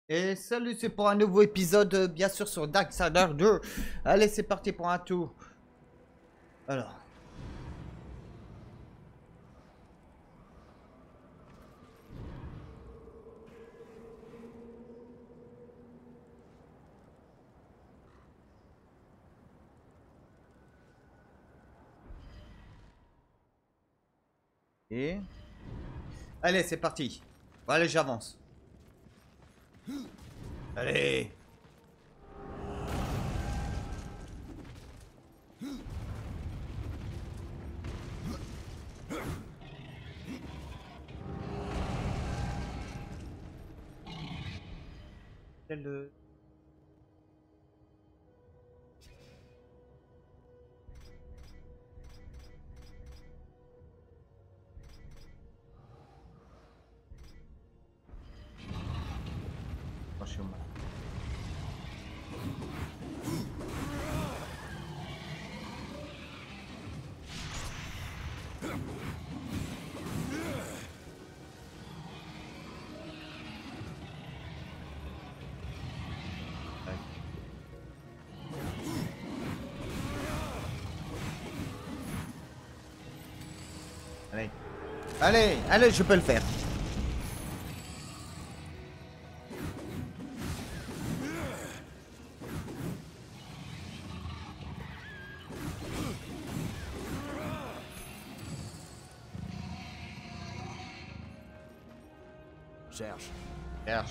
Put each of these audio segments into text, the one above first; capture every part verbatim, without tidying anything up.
Et salut, c'est pour un nouveau épisode, euh, bien sûr, sur Darksiders deux. Allez, c'est parti pour un tour. Alors. Et... Allez, c'est parti. Allez, j'avance. Allez. Le... Franchement. Allez. Allez, allez, je peux le faire. Cherche. Cherche.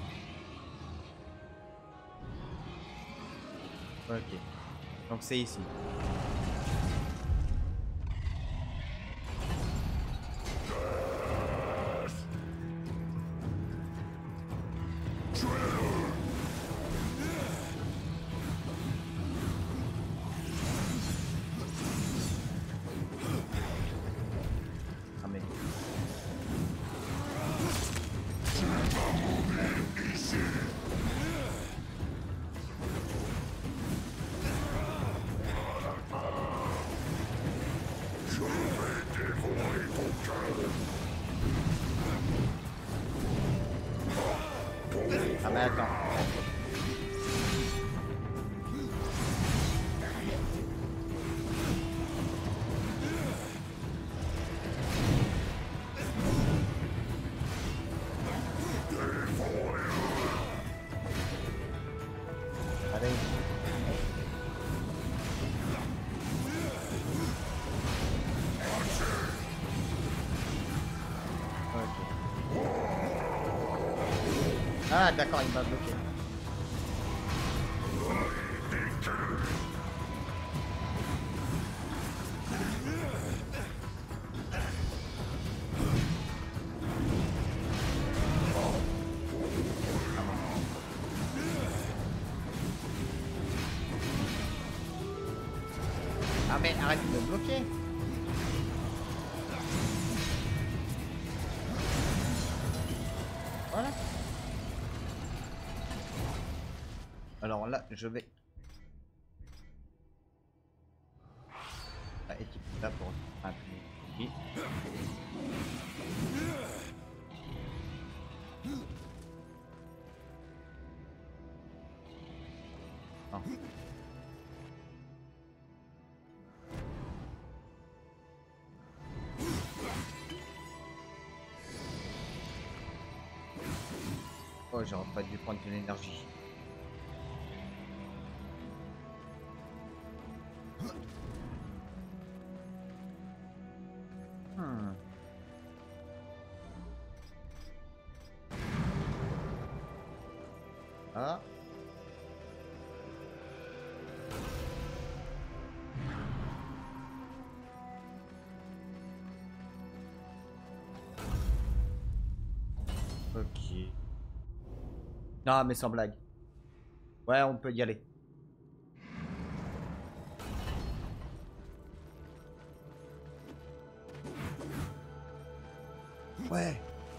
Ok. Donc c'est ici. Ah mais... Ah mais attends. Allez. Ok. Ah d'accord, il m'a bloqué. Ah mais arrête de me bloquer. Voilà. Alors là, je vais... Ah, équipe là pour un oui. Non. Oh, j'aurais pas dû prendre de l'énergie. Hmm. Ah. Ok. Non, mais sans blague. Ouais, on peut y aller. Ouais.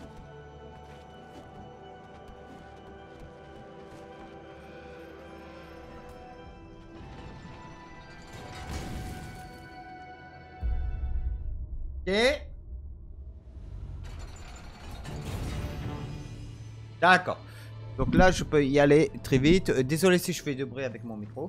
Et... D'accord. Donc là, je peux y aller très vite. Euh, désolé si je fais de bruit avec mon micro.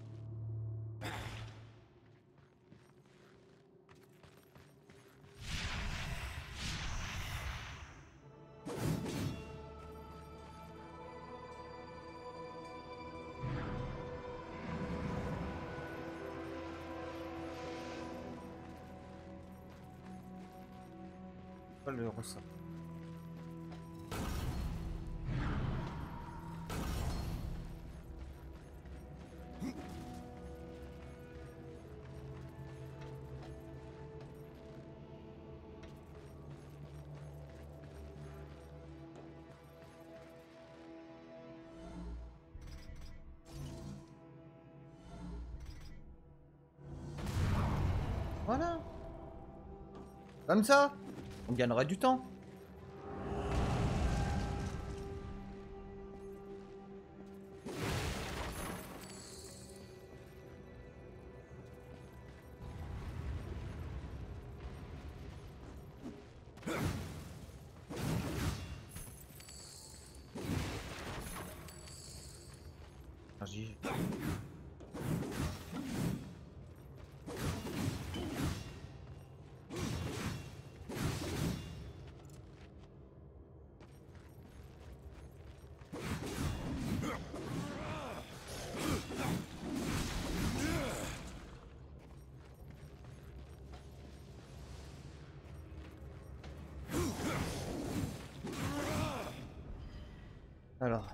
Pas le ressort. Voilà. Comme ça, on gagnera du temps. Énergie. Alors.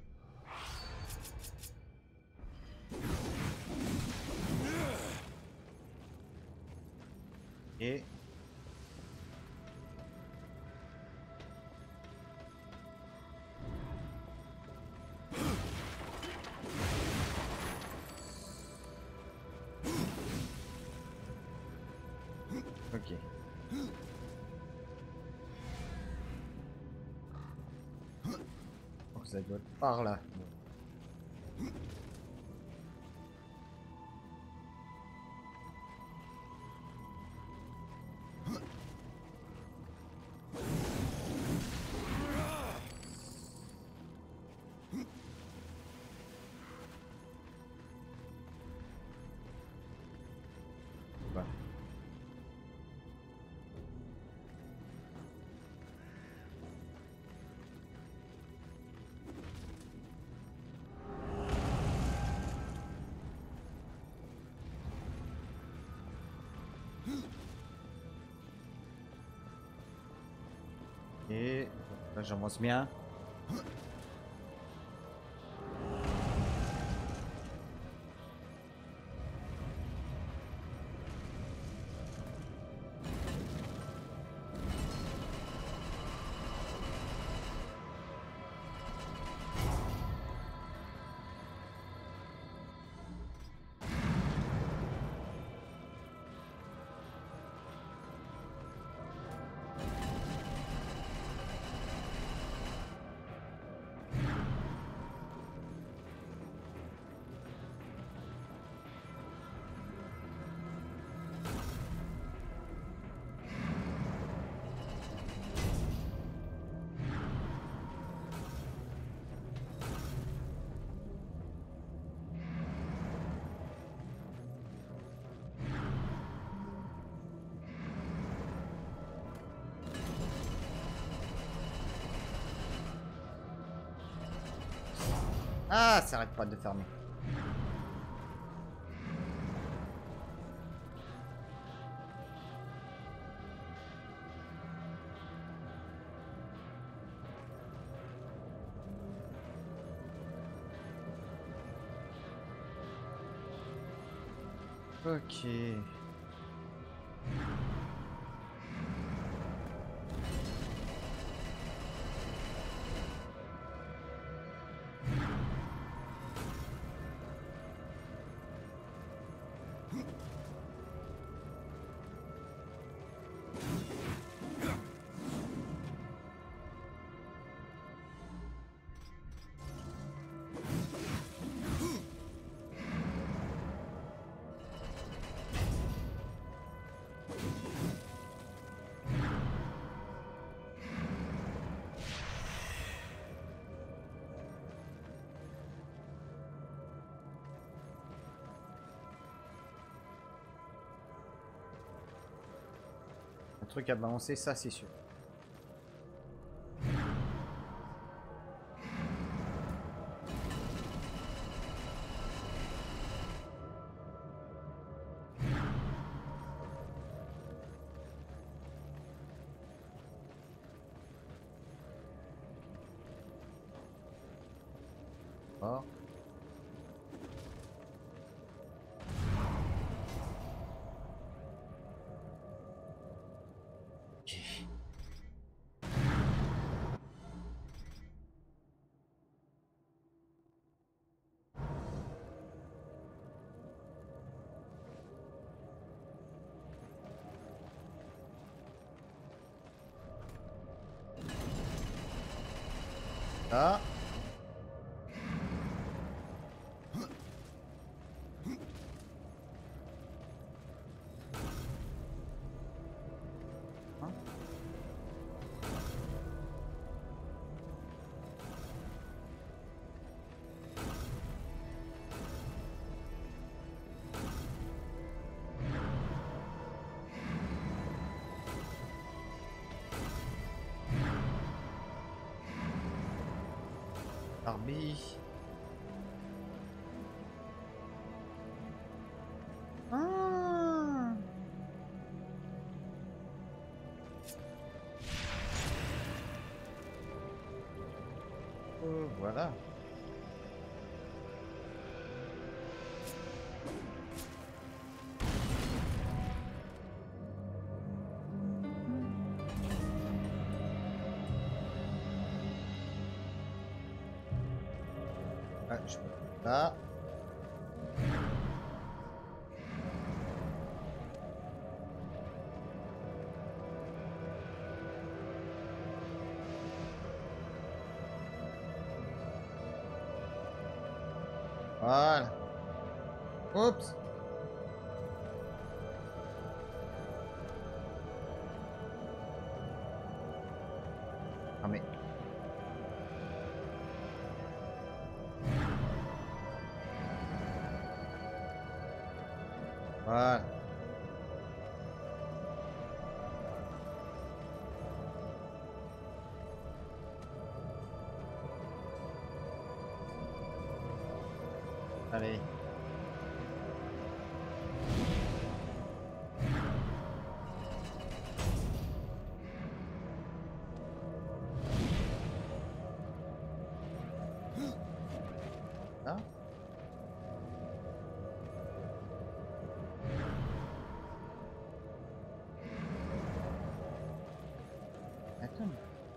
Et... Ok. Donc ça doit être par là. Voilà. Et là j'avance bien. Ah, ça arrête pas de fermer. Ok. truc à balancer, ça c'est sûr. Oh. Ah. Barbie. Ah. Oh, voilà. Ah, je peux pas. Voilà. Oups. Ah mais. Voilà. Allez. Ah. Attends.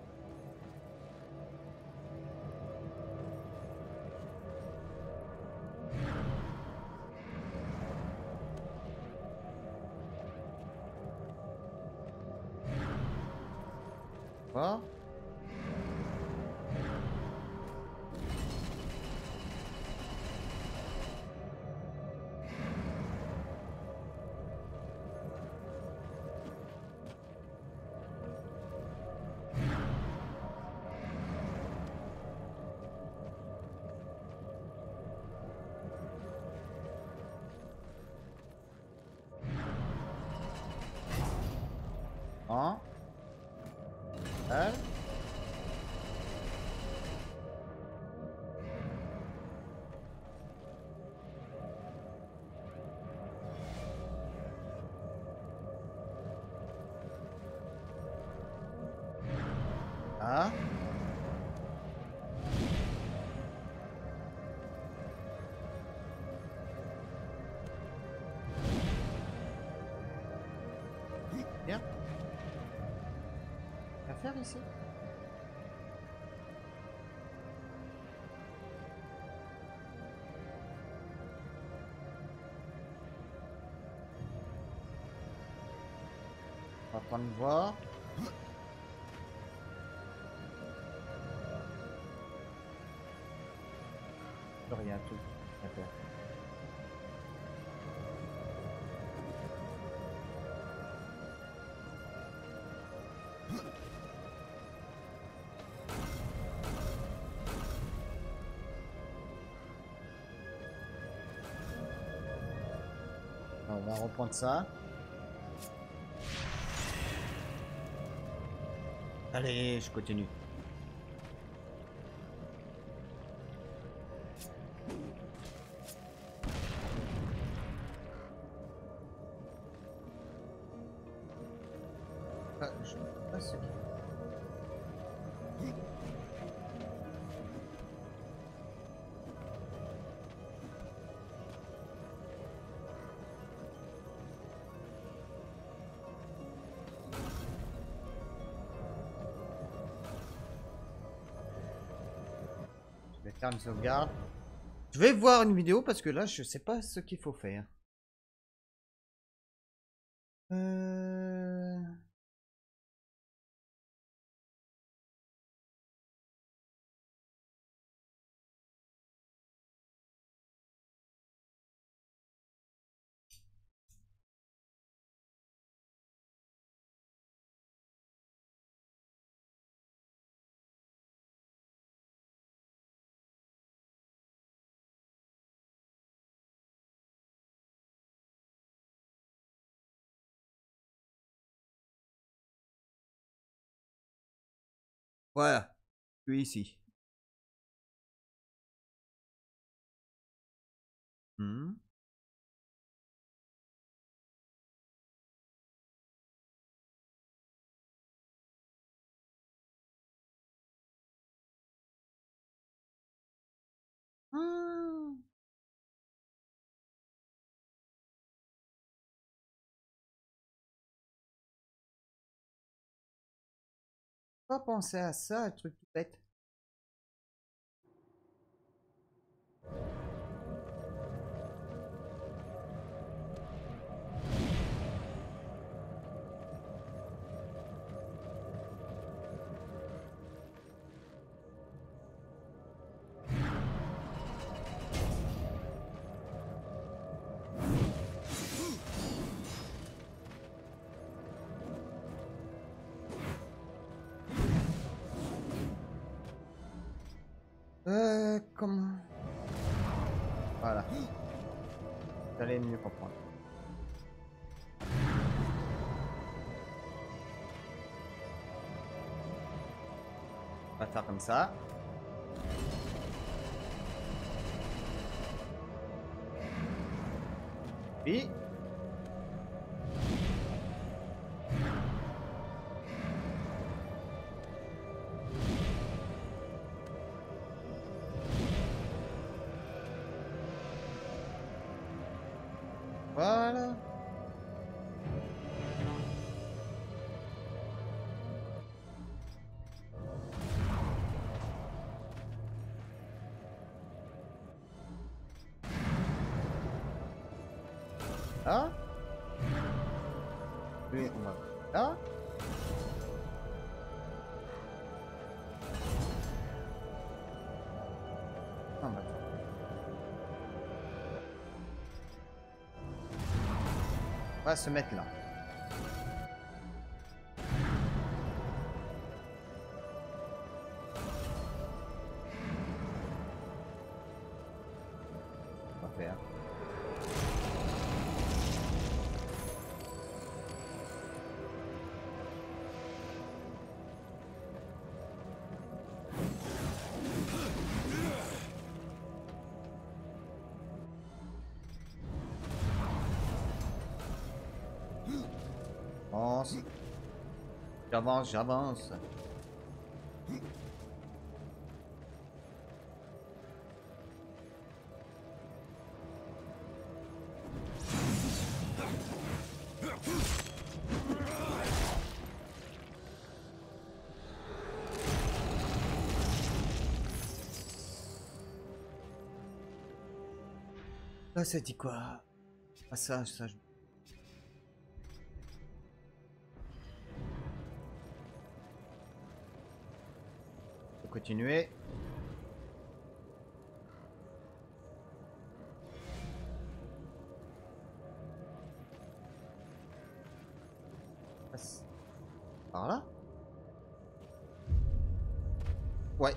Quoi? Hein? Elle? Ah? Bien. Qu'à faire ici? On va prendre voir. Rien, tout. D'accord. On va reprendre ça. Allez, je continue. Ah, je sais pas ce qui... Je vais faire une sauvegarde. Je vais voir une vidéo parce que là, je sais pas ce qu'il faut faire. Euh... Voilà, je suis ici. Hmm. Hmm. Pas penser à ça, un truc tout bête. Euh, comment... Voilà. Vous allez mieux comprendre. On va faire comme ça. Puis... Voilà. Là. Puis on va là. On va... On va se mettre là. On va faire. Avance. J'avance, j'avance. Là, ça dit quoi? Ah, ça, ça. Je... Faut continuer. Passe. Par là? Ouais.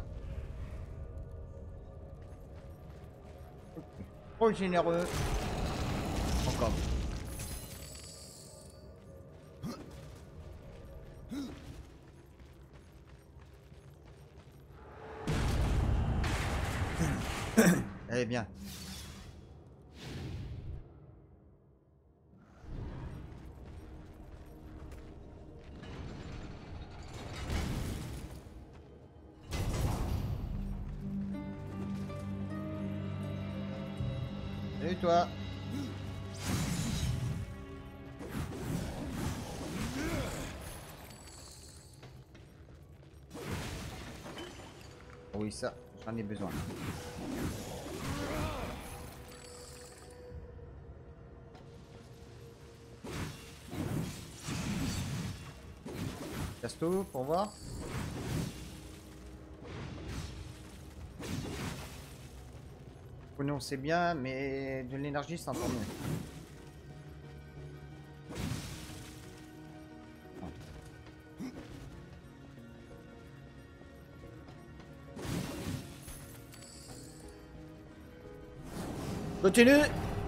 Trop généreux. Encore. Allez, bien. Salut toi. Oui, ça, j'en ai besoin. Casse tout pour voir. Non, c'est bien, mais de l'énergie, c'est encore mieux. Continue.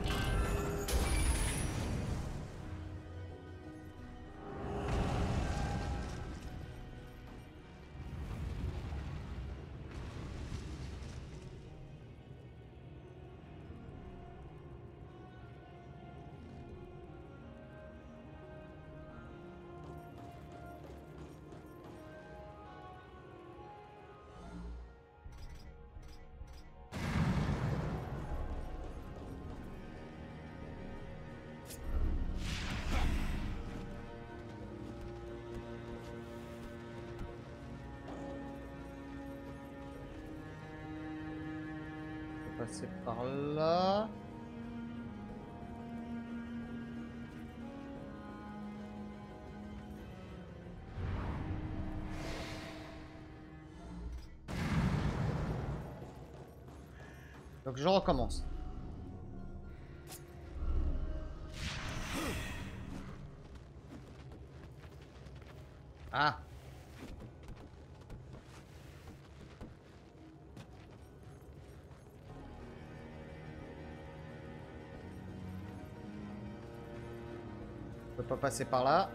Passer par là. Donc je recommence. Ah. Je peux pas passer par là.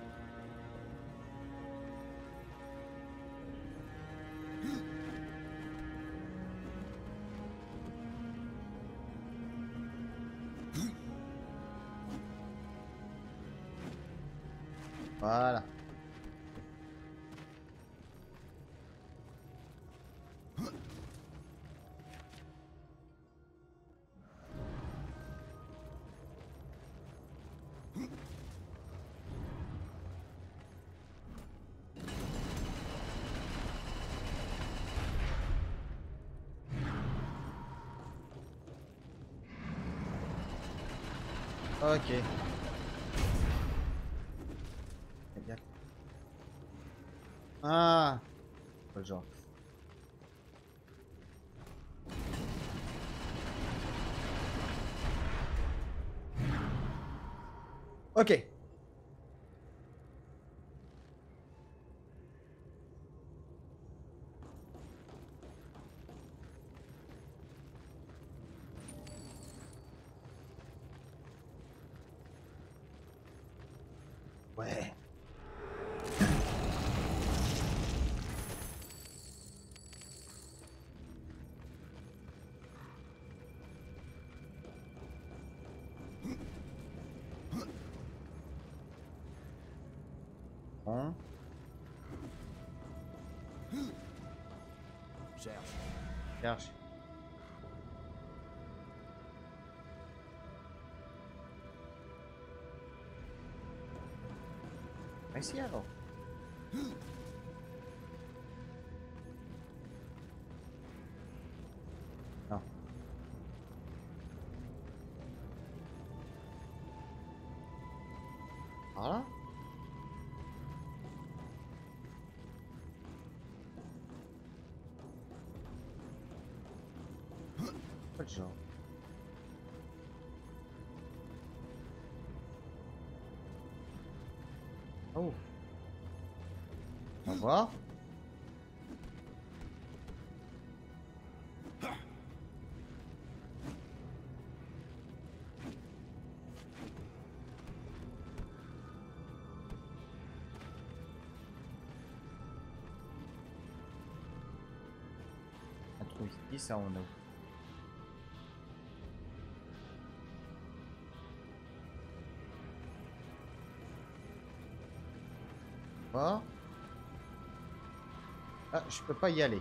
Voilà. Ok. Ah. Pas le genre. Ok. Ouais. Bon. Cherche. Cherche. Ici alors. Non. Voilà. Pas de genre. Oh. On va voir. Un trou ici, ça on a. Oh. Ah, je peux pas y aller.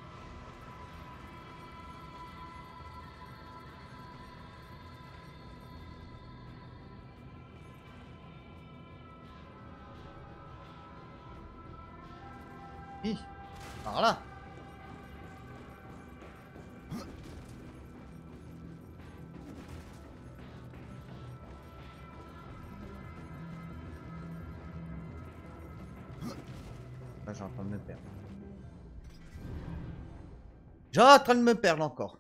Hi, par là. Là, j'ai en train de me perdre. J'ai en train de me perdre encore.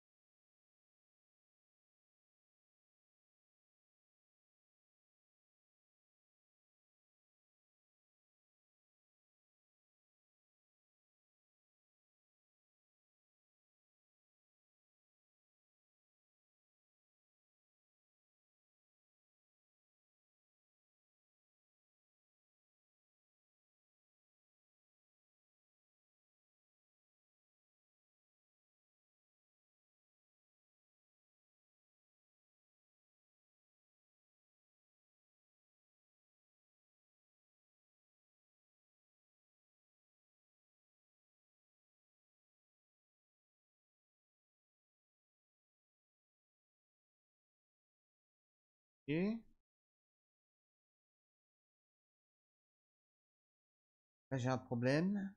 Ok. Là, j'ai un problème.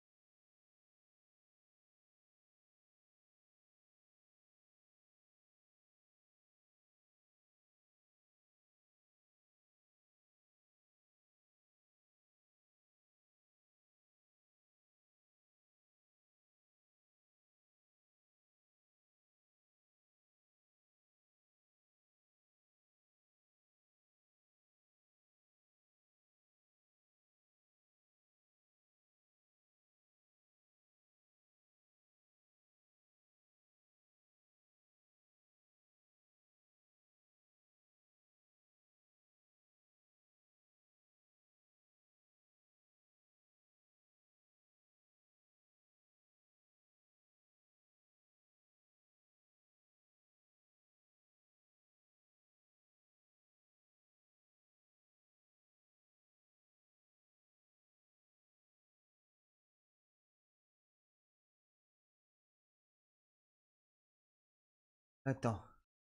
Attends.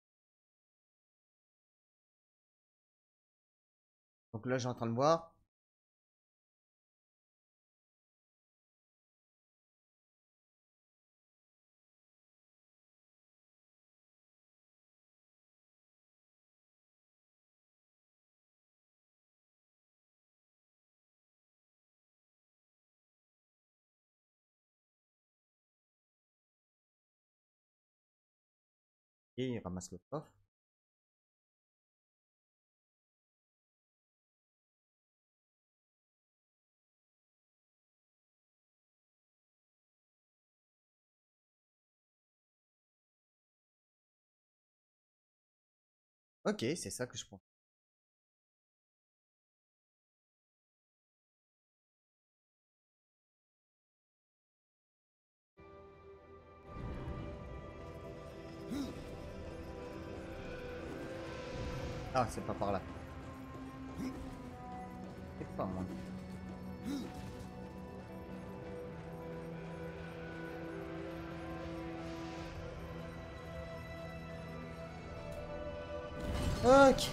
Donc là, j'ai en train de voir. Et il ramasse le coffre. Ok, c'est ça que je pense. Ah, c'est pas par là. C'est pas moi. Ok.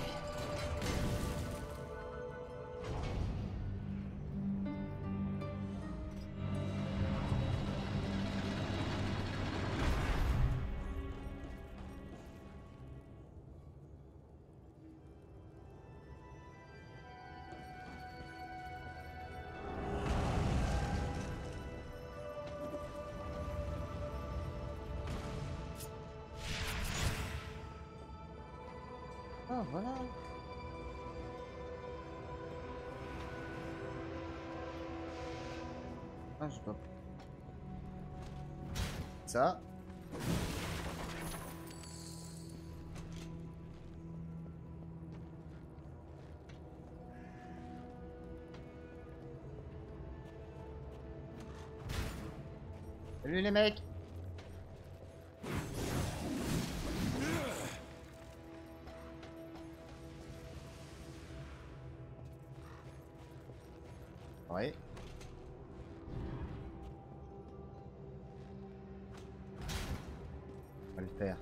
Ah, voilà. Ah, je dois. Ça. Salut les mecs. Oui. On va le faire.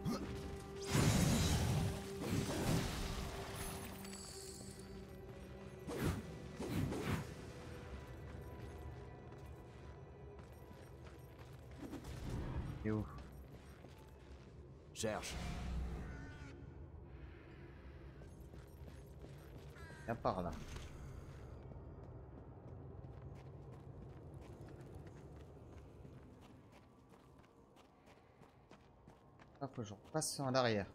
Et où? Cherche. Viens par là. Ah, faut que je repasse en arrière.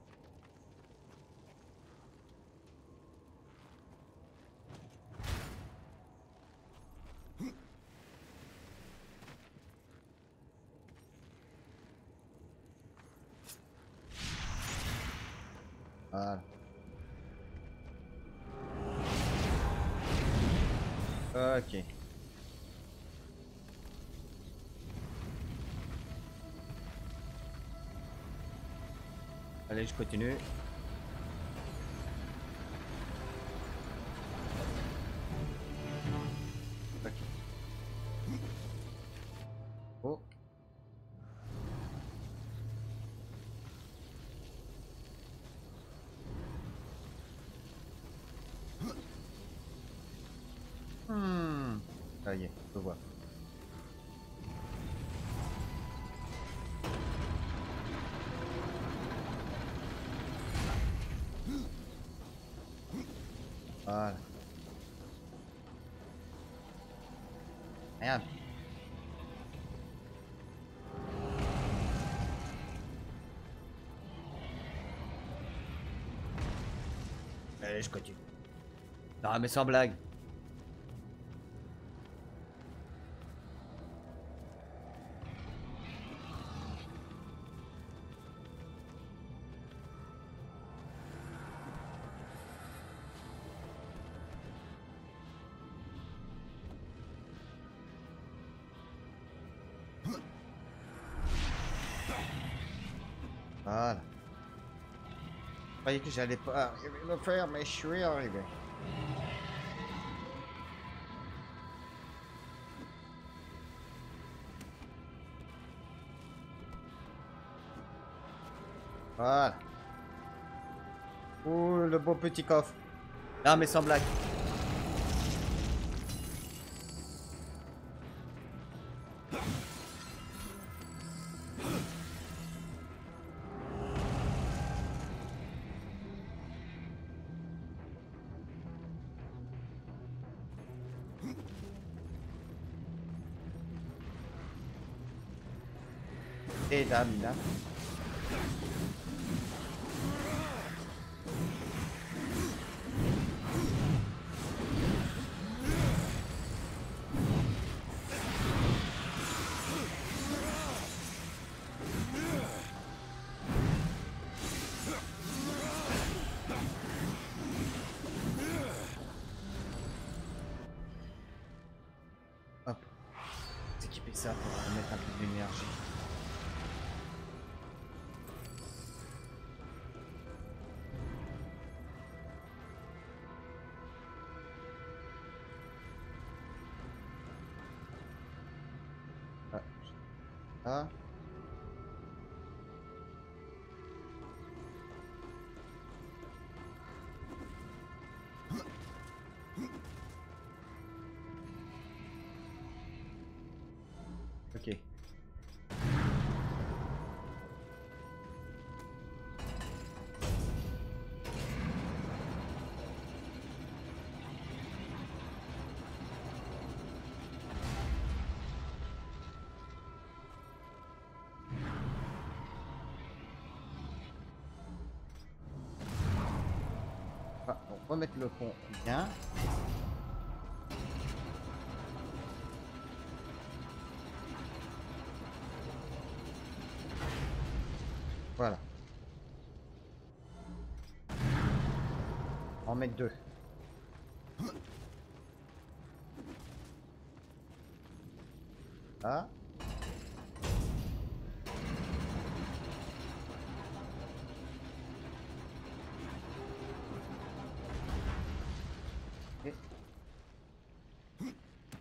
Voilà. Ok. Allez, je continue. Ok. Oh. Hmm. Ça y est, je vois. Voilà. Merde. Allez, je continue. Non, mais sans blague. Voilà. Je croyais que j'allais pas arriver à le faire, mais je suis arrivé. Voilà. Ouh, le beau petit coffre. Non, mais sans blague. Et là, là. Hop. S'équiper ça pour mettre un peu d'énergie. Ah. Ah. Ok. Ah, on va remettre le pont bien. Voilà. On va en mettre deux. Ah. Et...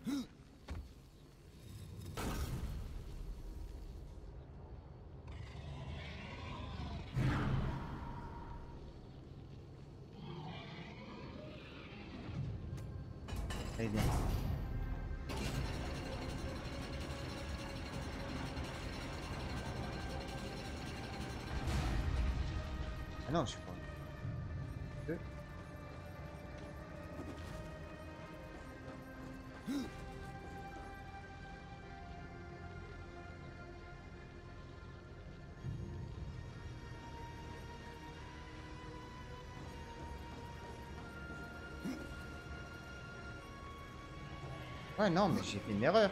Très bien. Ah non, je suis pas. Deux. Ouais, non, mais j'ai fait une erreur.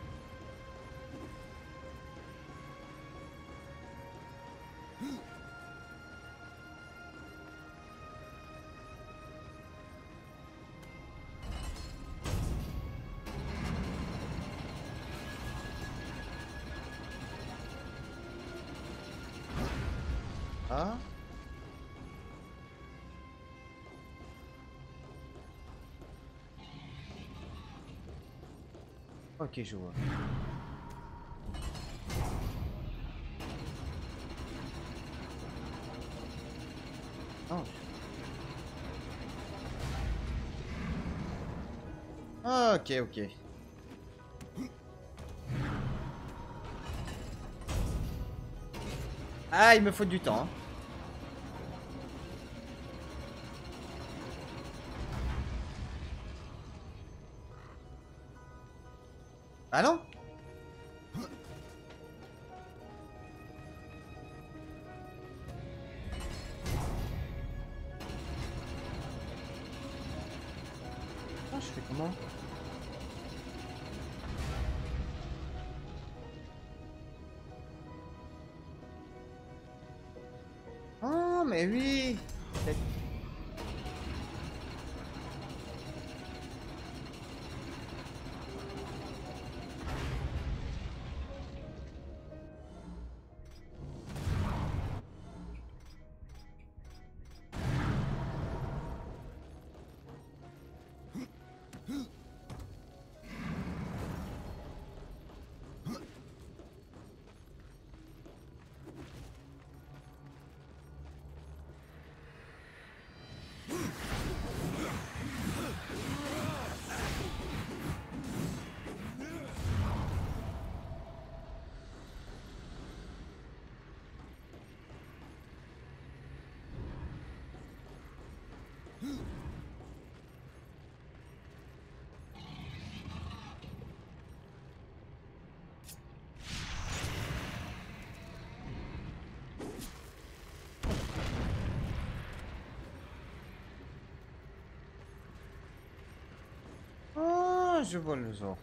Ah. Ok, je vois. Non. Ah, ok, ok. Ah, il me faut du temps. Hein. Ah non? Ah, je fais comment? Ah, mais oui! Ah, je vois le genre.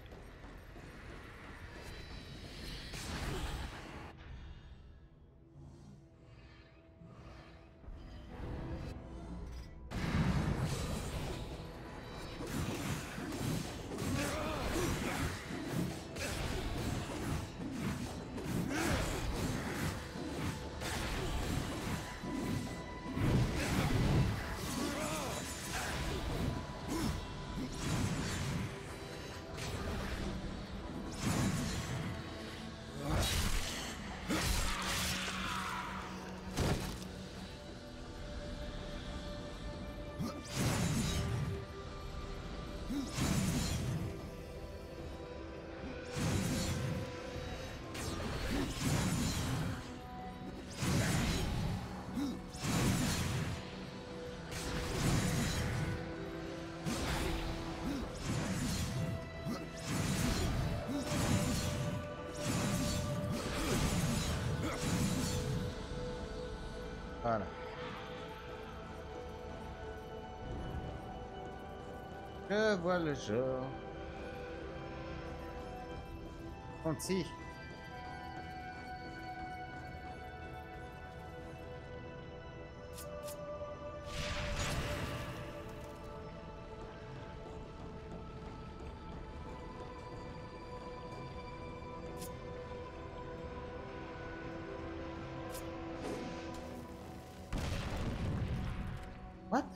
Voilà. Je vois le genre. Conti. What?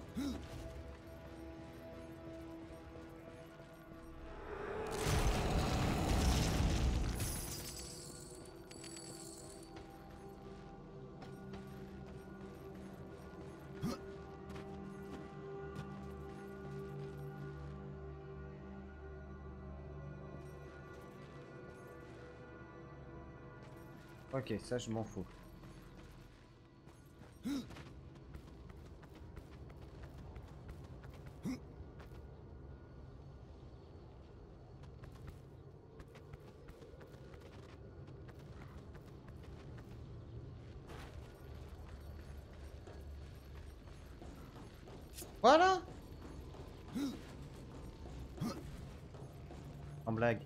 Ok, ça je m'en fous. Voilà. En blague.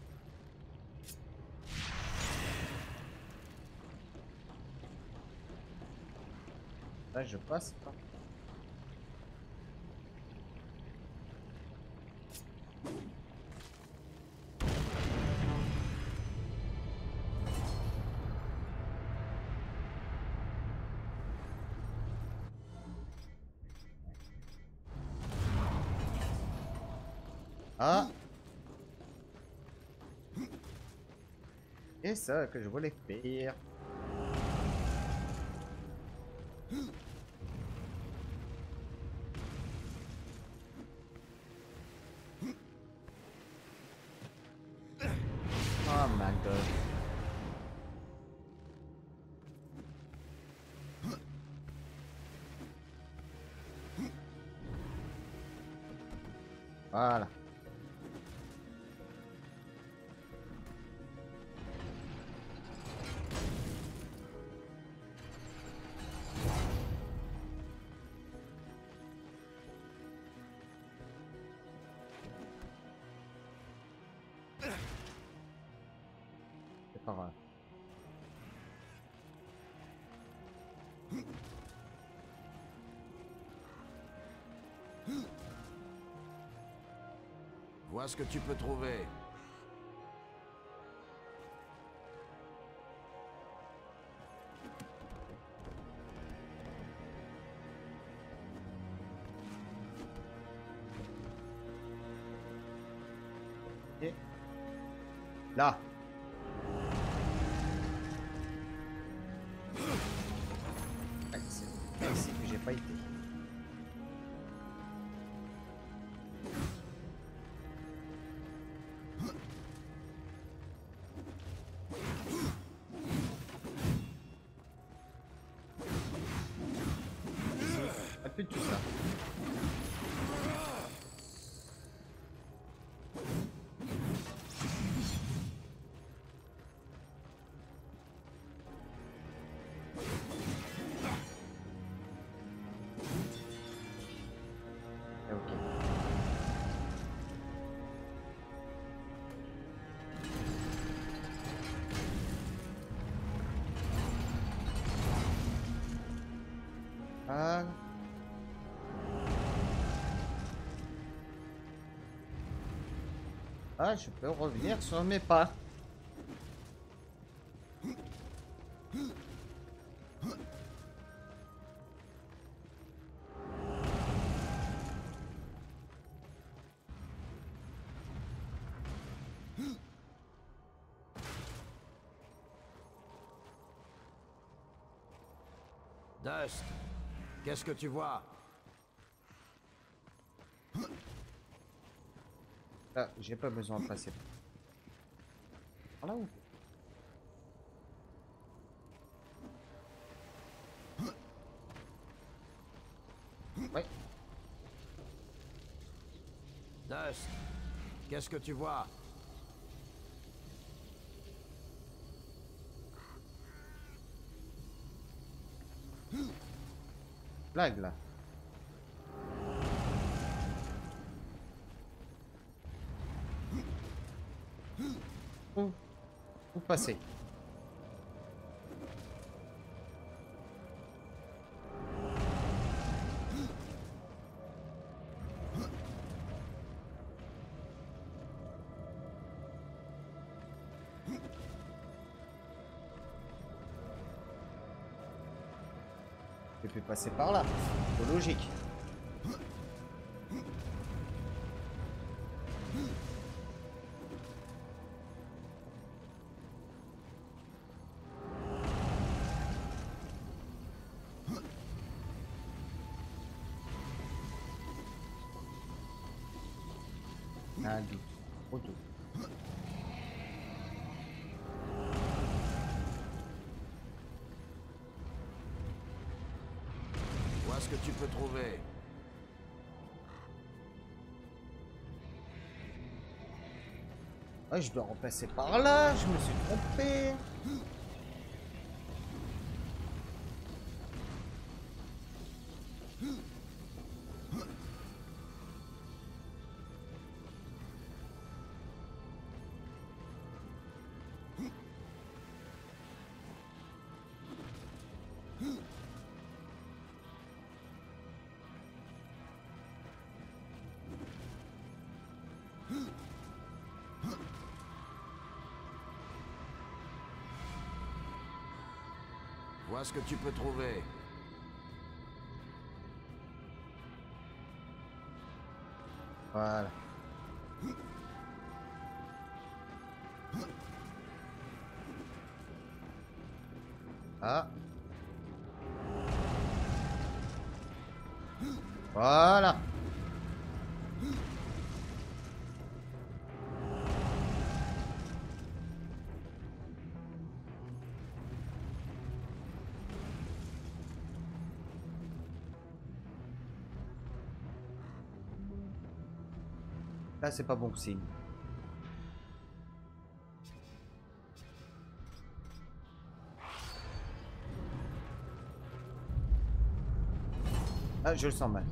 Là, je passe pas. Ah. Et ça que je voulais faire. Oh my god. Voilà. C'est pas grave. Vois ce que tu peux trouver. Et là. Ah, c'est ici que j'ai pas été. Ah, plus de tout ça. Ok. Ah. Ah, je peux revenir sur mes pas. Dust, qu'est-ce que tu vois? Ah, j'ai pas besoin de passer par là. Où ouais. Dust, qu'est-ce que tu vois? Blague là. Où, où passer? Je peux passer par là. C'est logique. un doute. Trop doute. Vois ce que tu peux trouver. Ouais, je dois repasser par là, je me suis trompé. Vois ce que tu peux trouver. Voilà. Ah. Voilà. Là, c'est pas bon signe. Ah, je le sens mal.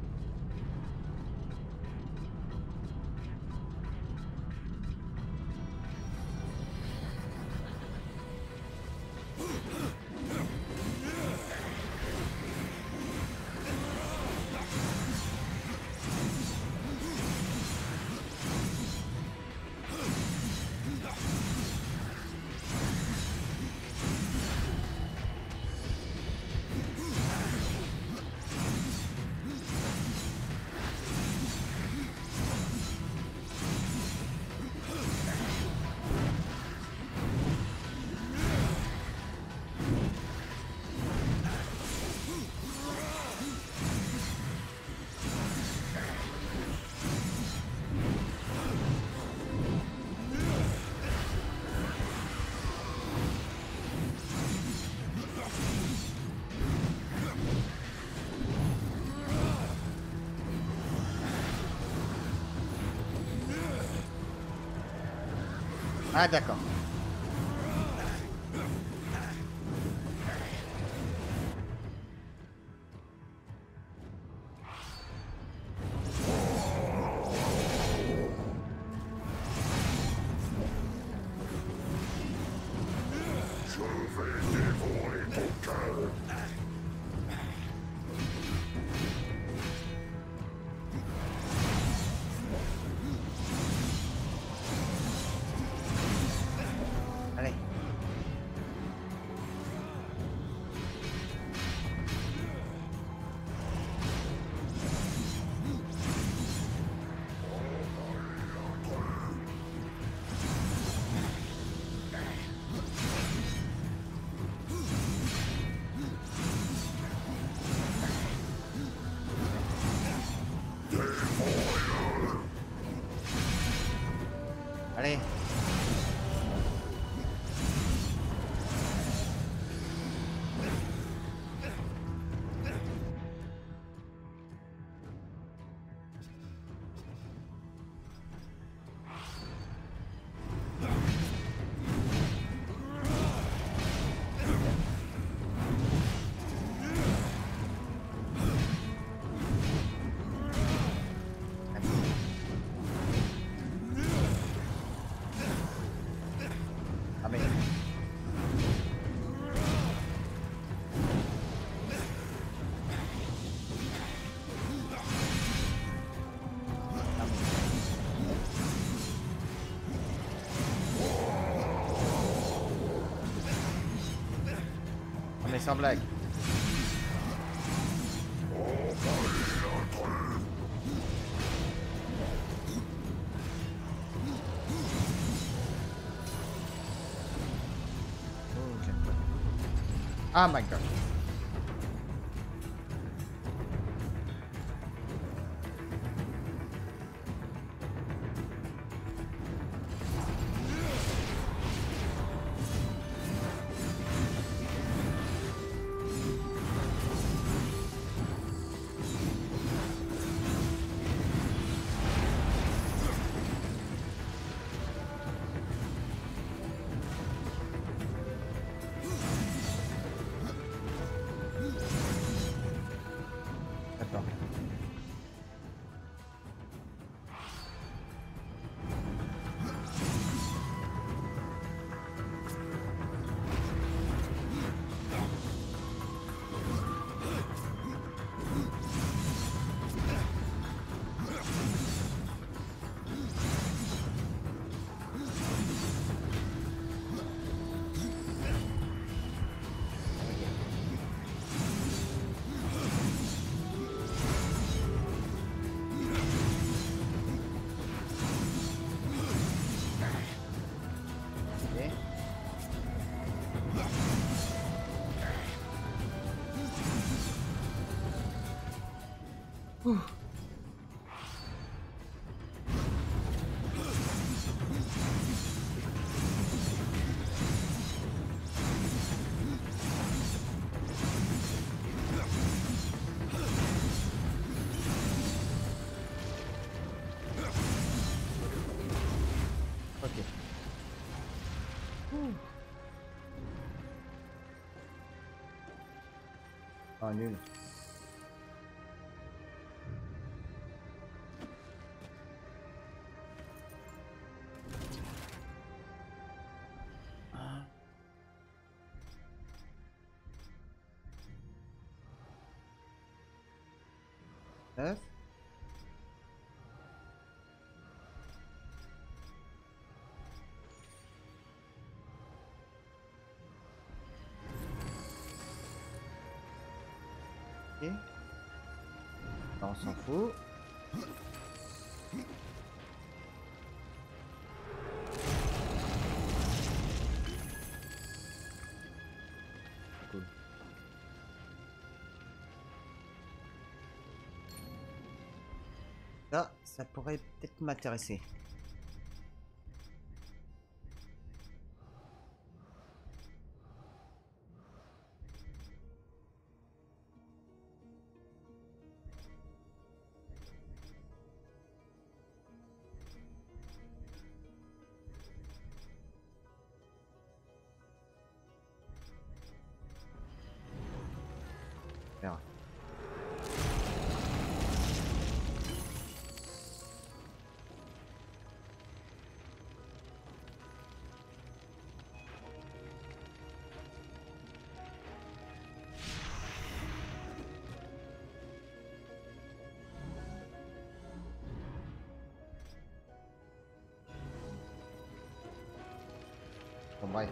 Ah, d'accord. Allez. Allez. Ah mais... Ah mais sans blague. Oh my god. Ouh. Ok. Ouh. Ah, nul. Neuf. Ok. Là, on s'en fout. Cool. Là, ça pourrait peut-être m'intéresser. Verra. Bon, bref.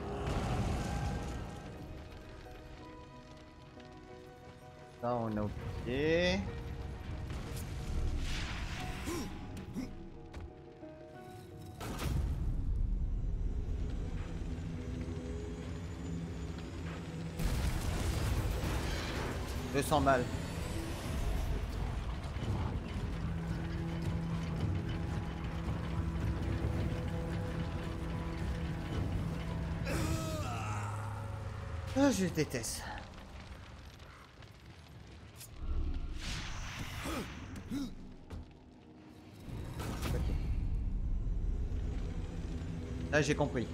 Ça, on a oublié. Je sens mal. Ah, je déteste. Ok. Là, j'ai compris.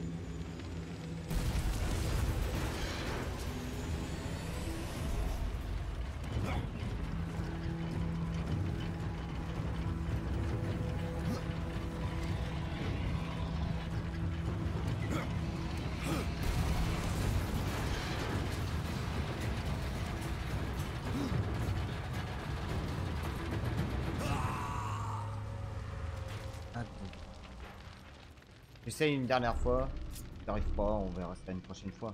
J'essaye une dernière fois. Si j'arrive pas, on verra ça une prochaine fois.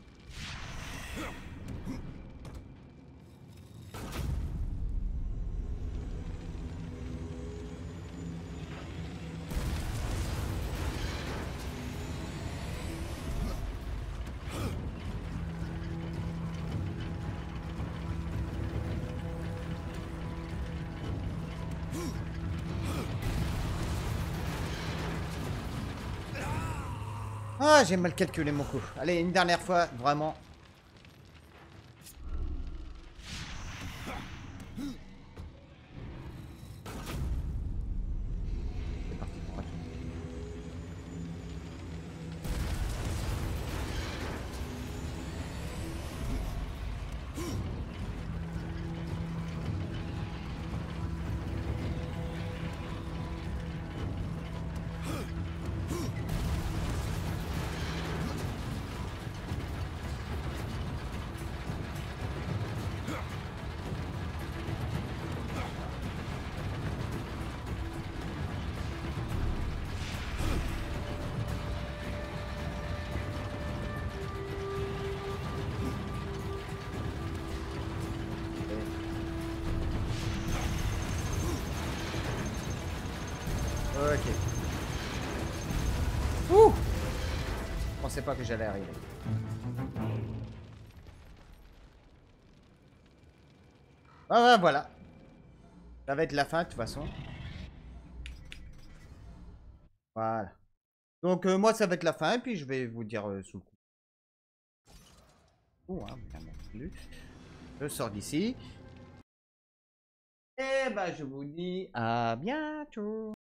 Ah, j'ai mal calculé mon coup. Allez, une dernière fois, vraiment. C'est parti pour un tour. Ok. Ouh! Je pensais pas que j'allais arriver. Ah ouais, voilà. Ça va être la fin de toute façon. Voilà. Donc euh, moi ça va être la fin, et puis je vais vous dire euh, sous le coup. Oh, hein, bien non plus. Je sors d'ici. Et bah je vous dis à bientôt.